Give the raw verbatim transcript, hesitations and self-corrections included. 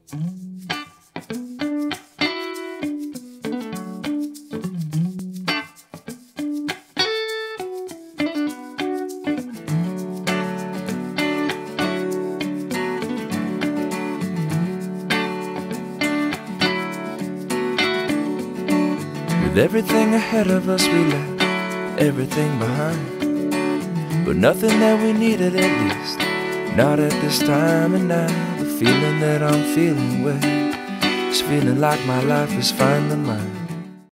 With everything ahead of us, we left everything behind. But nothing that we needed, at least not at this time. And now the feeling that I'm feeling with is feeling like my life is finally mine.